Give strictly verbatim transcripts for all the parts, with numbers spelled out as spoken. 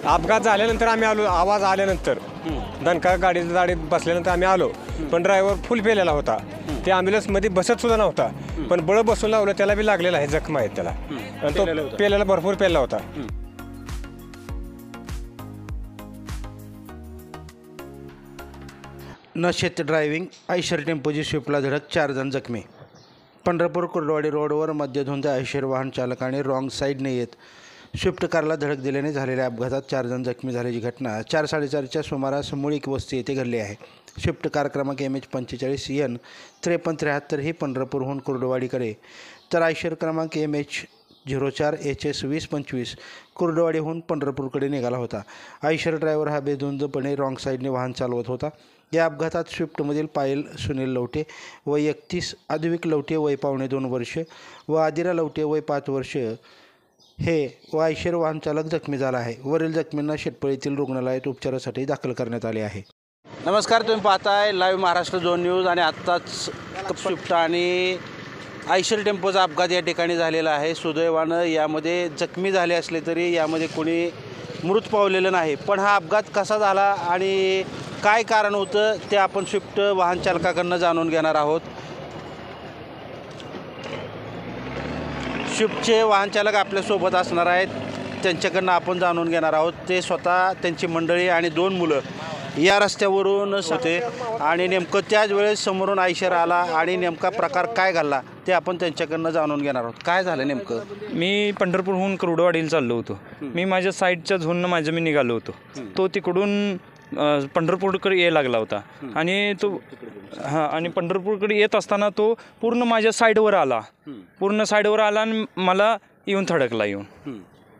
अपघात झाल्यानंतर आम्ही आलो, आवाज आल्यानंतर दणका गाडीच्या गाडीत बसल्यानंतर आम्ही आलो, पण ड्रायव्हर फुल पेलेला होता. ते ॲम्ब्युलन्समध्ये बसत सुद्धा नव्हता, पण बळ बसून लावलं, त्याला बी लागलेला आहे, जखमा आहेत त्याला. आणि तो पेलेला भरपूर पेलेला होता. नशेत ड्रायव्हिंग, आयशर टेम्पोची स्विफ्टला धडक, चार जण जखमी. पंढरपूर कुर्डवाडी रोडवर मध्यधुंद आयशर वाहन चालकाने रॉंग साईडने येत स्विफ्ट कारला धडक दिल्याने झालेल्या अपघातात चार जण जखमी झाल्याची घटना चार साडेचारच्या सुमारास मुळीक वस्ती येथे घडली आहे. स्विफ्ट कार क्रमांक एम एच पंचेचाळीस एन त्रेपन्न त्र्याहत्तर ही पंढरपूरहून कुर्डवाडीकडे, तर आयशर क्रमांक एम एच झिरो चार एच एस वीस पंचवीस कुर्डवाडीहून पंढरपूरकडे निघाला होता. आयशर ड्रायव्हर हा बेधुंदपणे रॉंग साईडने वाहन चालवत होता. या अपघातात स्विफ्टमधील पायल सुनील लवटे वय एकतीस, अद्विक लवटे वय पावणे दोन वर्ष व आदिरा लवटे वय पाच वर्ष हे व आयशर वाहन चालक जखमी झाला आहे. वरील जखमींना शेटपळीतील रुग्णालयात उपचारासाठी दाखल करण्यात आले आहे. नमस्कार, तुम्ही पाहताय लाईव्ह महाराष्ट्र झोन न्यूज. आणि आत्ताच स्विफ्ट आणि आयशर टेम्पोचा अपघात या ठिकाणी झालेला आहे. सुदैवानं यामध्ये जखमी झाले असले तरी यामध्ये कोणी मृत पावलेलं नाही. पण हा अपघात कसा झाला आणि काय कारण होतं ते आपण स्विफ्ट वाहन चालकाकडनं जाणून घेणार आहोत. स्विफ्टचे वाहन चालक आपल्यासोबत असणार आहेत, त्यांच्याकडनं आपण जाणून घेणार आहोत. ते स्वतः, त्यांची मंडळी आणि दोन मुलं या रस्त्यावरून होते आणि नेमकं त्याच वेळेस समोरून आयशर आला आणि नेमका प्रकार काय घडला ते आपण त्यांच्याकडनं जाणून घेणार आहोत. काय झालं नेमकं? मी पंढरपूरहून कुर्डवाडीला चाललो होतो. मी माझ्या साईडच्या झोननं माझं मी निघालो होतो. तो तिकडून पंढरपूरकडे यायला लागला होता आणि तो हां आणि पंढरपूरकडे येत असताना तो पूर्ण माझ्या साईडवर आला पूर्ण साईडवर आला आणि मला येऊन थडकला येऊन.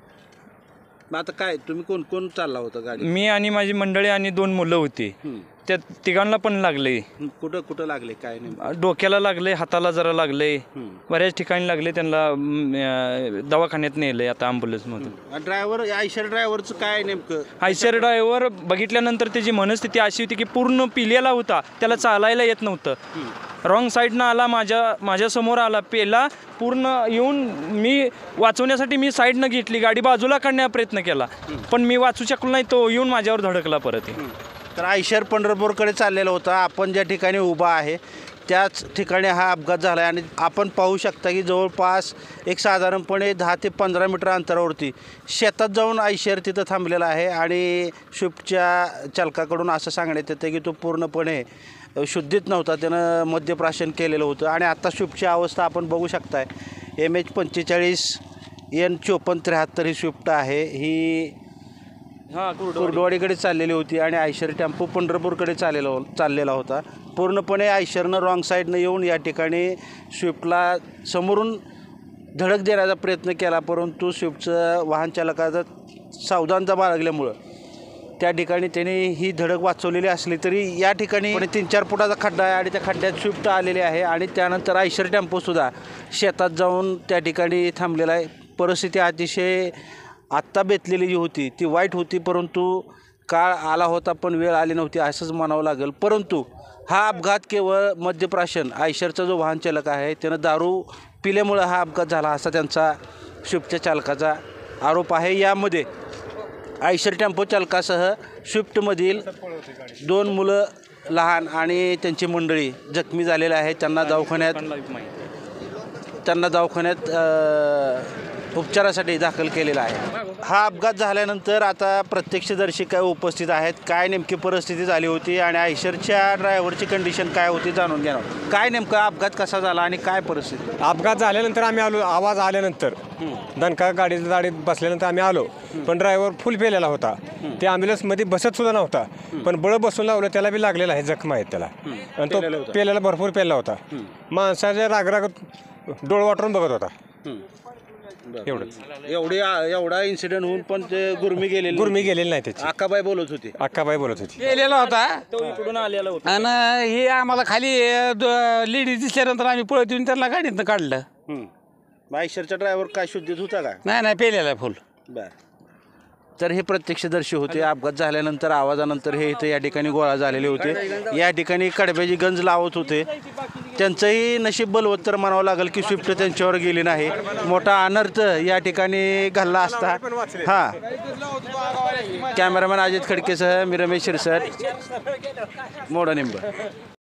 आता काय, तुम्ही कोण कोण चालला होता गाडी? मी आणि माझी मंडळी आणि दोन मुलं होती. त्या तिघांना पण लागले. कुठं कुठं लागले? काय नाही, डोक्याला लागले, हाताला जरा लागले, बऱ्याच ठिकाणी लागले. त्यांना दवाखान्यात नेले आता ॲम्ब्युलन्समधून. ड्रायव्हर, आयशर ड्रायव्हरचं काय नेमकं? आयशर ड्रायव्हर बघितल्यानंतर त्याची मनस्थिती अशी होती की पूर्ण पिलेला होता, त्याला चालायला येत नव्हतं. रॉंग साईडनं आला, माझ्या माझ्यासमोर आला, पेला पूर्ण येऊन. मी वाचवण्यासाठी मी साईडनं घेतली, गाडी बाजूला काढण्याचा प्रयत्न केला, पण मी वाचू शकलो नाही. तो येऊन माझ्यावर धडकला परत. तर आयशर पंढरपूरकडे चाललेला होता. आपण ज्या ठिकाणी उभा आहे त्याच ठिकाणी हा अपघात झाला आहे आणि आपण पाहू शकता की जवळपास एक साधारणपणे दहा ते पंधरा मीटर अंतरावरती शेतात जाऊन आयशर तिथं थांबलेला आहे. आणि स्विफ्टच्या चालकाकडून असं सांगण्यात येतं की तो पूर्णपणे शुद्धीत नव्हता, त्यानं मद्यप्राशन केलेलं होतं. आणि आत्ता स्विफ्टची अवस्था आपण बघू शकताय. एम एच पंचेचाळीस एन चोपन्न त्र्याहत्तर ही स्विफ्ट आहे. ही हां कुर्डवाडीकडे चाललेली होती आणि आयशर टेम्पो पंढरपूरकडे चाललेला हो चाललेला होता. पूर्णपणे आयशरनं रॉंग साईडनं येऊन या ठिकाणी स्विफ्टला समोरून धडक देण्याचा प्रयत्न केला, परंतु स्विफ्टचं वाहन चालकाचा सावधानता बाळगल्यामुळं त्या ठिकाणी त्याने ही धडक वाचवलेली असली तरी या ठिकाणी तीन चार फुटाचा खड्डा आहे आणि त्या खड्ड्यात स्विफ्ट आलेली आहे. आणि त्यानंतर आयशर टेम्पोसुद्धा शेतात जाऊन त्या ठिकाणी थांबलेला आहे. परिस्थिती अतिशय आत्ता बेतलेली जी होती ती वाईट होती, परंतु काळ आला होता पण वेळ आली नव्हती असंच म्हणावं लागेल. परंतु हा अपघात केवळ मद्यप्राशन, आयशरचा जो वाहन चालक आहे त्यानं दारू पिल्यामुळं हा अपघात झाला असा त्यांचा स्विफ्टच्या चालकाचा आरोप आहे. यामध्ये आयशर टेम्पो चालकासह स्विफ्टमधील दोन मुलं लहान आणि त्यांची मंडळी जखमी झालेले आहेत. त्यांना दवाखान्यात त्यांना दवाखान्यात उपचारासाठी दाखल केलेला आहे. हा अपघात झाल्यानंतर आता प्रत्यक्षदर्शी काय उपस्थित आहेत, काय नेमकी परिस्थिती झाली होती आणि आयशरच्या ड्रायव्हरची कंडिशन काय होती जाणून घेणार. काय नेमका अपघात कसा झाला आणि काय परिस्थिती? अपघात झाल्यानंतर आम्ही आलो, आवाज आल्यानंतर दणका गाडीच्या गाडीत बसल्यानंतर आम्ही आलो, पण ड्रायव्हर फुल पेलेला होता. ते ॲम्ब्युलन्समध्ये बसत सुद्धा नव्हता, पण बळ बसून लावलं, त्याला बी लागलेला आहे, जखमा आहेत त्याला. आणि तो पेलेला भरपूर पेलेला होता. माणसाच्या रागराग डोळ वाटून बघत होता. एवढंच एवढी एवढा इन्सिडेंट होऊन पण ते गुरमी गेलेली गुरमी गेलेली नाही त्याची. अक्काबाई बोलत होती अक्काबाई बोलत होती गेलेला होता तो इकडून आलेला होता आणि हे आम्हाला खाली लेडीज दिसल्यानंतर आम्ही पळत येऊन त्यांना गाडीतनं काढलं. आयशरचा ड्रायव्हर काय शुद्धीत होता का? नाही नाही पेलेला फुल. बर. तर हे प्रत्यक्षदर्शी होते. अपघात झाल्यानंतर आवाजानंतर हे इथे या ठिकाणी गोळा झालेले होते. या ठिकाणी कडब्याची गंज लावत होते. त्यांचंही नशीब बलवत्तर म्हणावं लागेल की स्विफ्ट त्यांच्यावर गेली नाही. मोठा अनर्थ या ठिकाणी घालला असता. हां, कॅमेरामॅन अजित खडकेसह मी रमेश शिरसट, मोडा निंब.